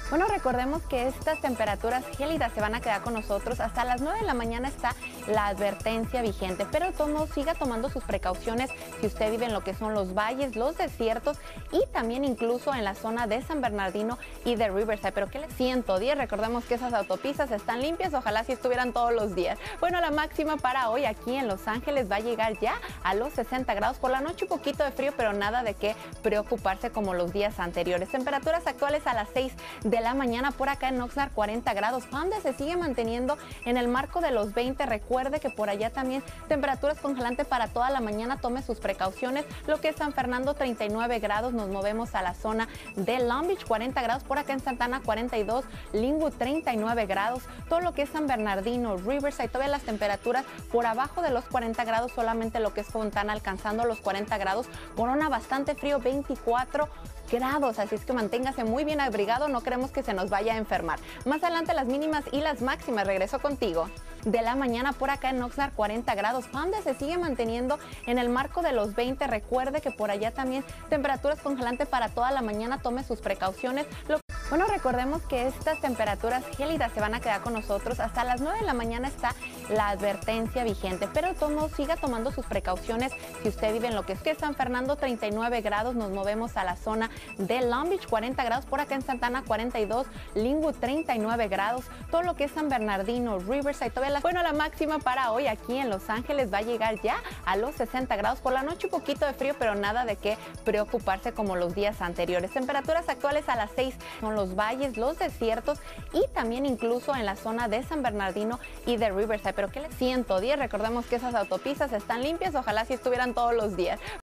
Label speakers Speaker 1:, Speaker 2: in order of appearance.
Speaker 1: Bueno, recordemos que estas temperaturas gélidas se van a quedar con nosotros. Hasta las 9 de la mañana está la advertencia vigente, pero todo siga tomando sus precauciones si usted vive en lo que son los valles, los desiertos y también incluso en la zona de San Bernardino y de Riverside. Pero ¿qué le 110? Recordemos que esas autopistas están limpias, ojalá si estuvieran todos los días. Bueno, la máxima para hoy aquí en Los Ángeles va a llegar ya a los 60 grados. Por la noche un poquito de frío, pero nada de qué preocuparse como los días anteriores. Temperaturas actuales a las 6 de la mañana por acá en Oxnard, 40 grados. Palmdale se sigue manteniendo en el marco de los 20. Recuerde que por allá también temperaturas congelantes para toda la mañana. Tome sus precauciones. Lo que es San Fernando, 39 grados. Nos movemos a la zona de Long Beach, 40 grados. Por acá en Santana, 42. Linwood, 39 grados. Todo lo que es San Bernardino, Riverside, todavía las temperaturas por abajo de los 40 grados. Solamente lo que es Fontana alcanzando los 40 grados. Corona bastante frío, 24 grados, así es que manténgase muy bien abrigado, no queremos que se nos vaya a enfermar. Más adelante las mínimas y las máximas, regreso contigo. De la mañana por acá en Oxnard, 40 grados. Palmdale se sigue manteniendo en el marco de los 20. Recuerde que por allá también temperaturas congelantes para toda la mañana. Tome sus precauciones. Bueno, recordemos que estas temperaturas gélidas se van a quedar con nosotros. Hasta las 9 de la mañana está la advertencia vigente, pero todo siga tomando sus precauciones si usted vive en lo que es San Fernando, 39 grados. Nos movemos a la zona de Long Beach, 40 grados. Por acá en Santana, 42. Linwood, 39 grados. Todo lo que es San Bernardino, Riverside, bueno, la máxima para hoy aquí en Los Ángeles va a llegar ya a los 60 grados. Por la noche un poquito de frío, pero nada de qué preocuparse como los días anteriores. Temperaturas actuales a las 6 son los valles, los desiertos y también incluso en la zona de San Bernardino y de Riverside. Pero ¿qué le 110? Recordemos que esas autopistas están limpias, ojalá si estuvieran todos los días.